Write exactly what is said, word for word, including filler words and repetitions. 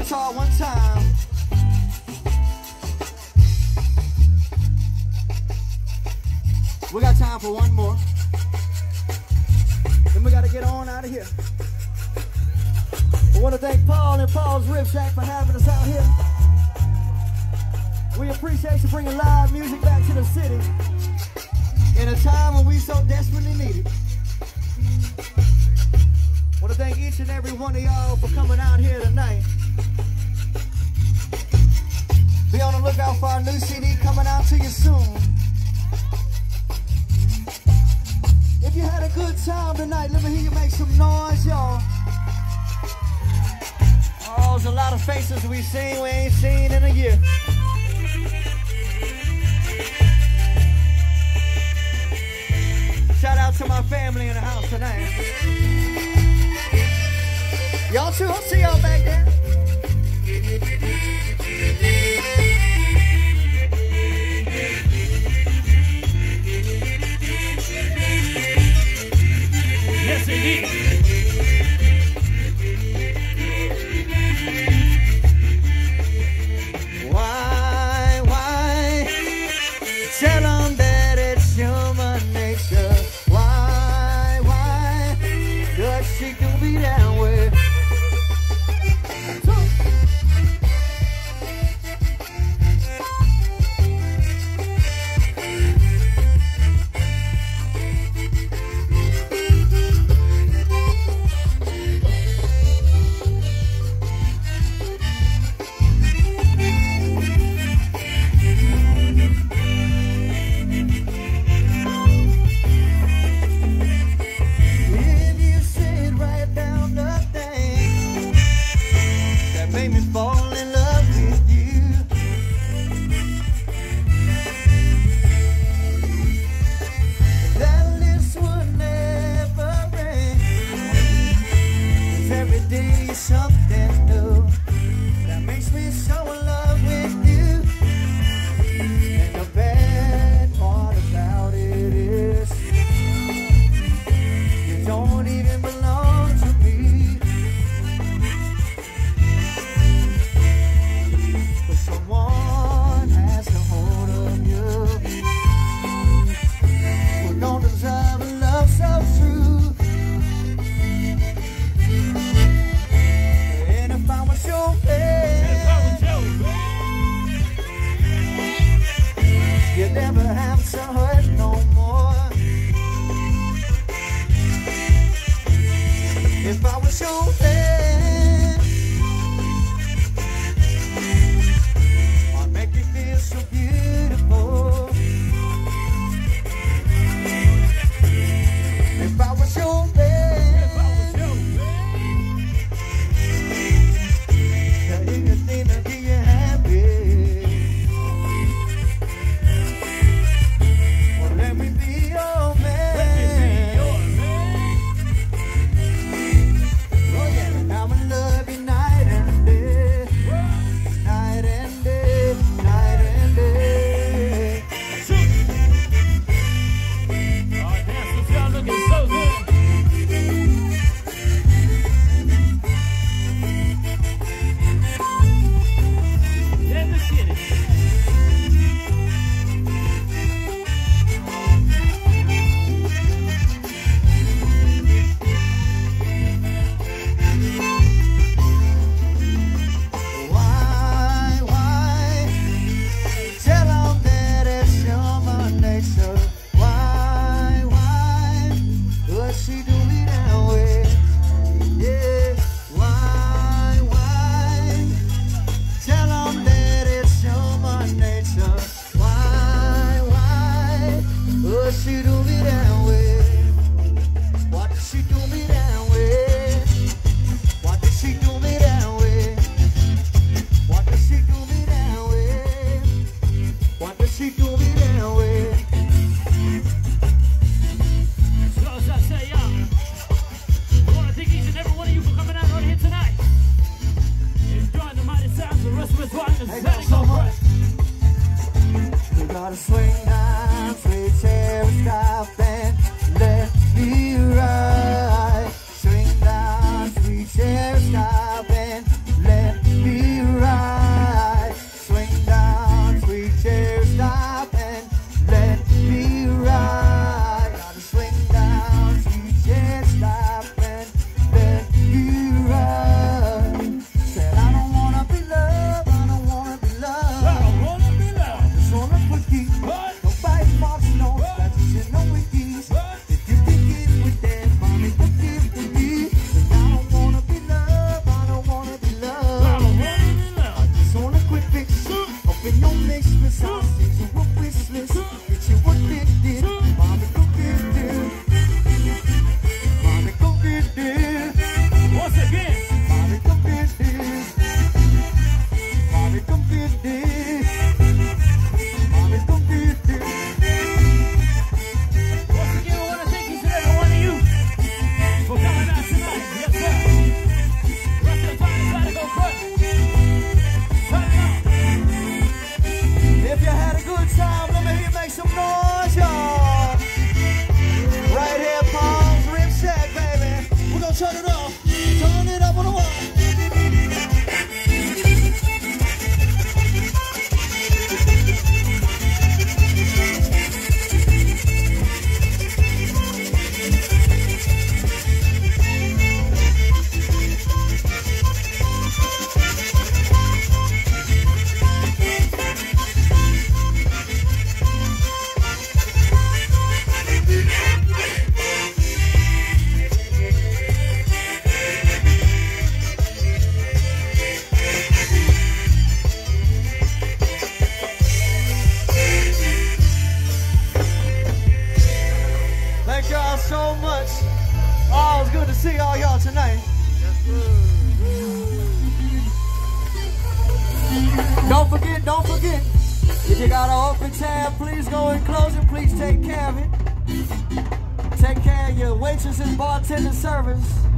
guitar one time. We got time for one more. Then we gotta get on out of here. I want to thank Paul and Paul's Rib Shack for having us out here. We appreciate you bringing live music back to the city in a time when we so desperately need it. I want to thank each and every one of y'all for coming out here tonight. Be on the lookout for our new C D coming out to you soon. If you had a good time tonight, let me hear you make some noise, y'all. Oh, there's a lot of faces we've seen we ain't seen in a year. Shout out to my family in the house tonight. Y'all too, I'll see y'all back there. Yes, indeed. Why, why? Tell them that it's human nature. Why, why? Does she do me that way? Stop and let me Don't forget, don't forget, if you got an open tab, please go and close it. Please take care of it. Take care of your waitresses, bartender, servers.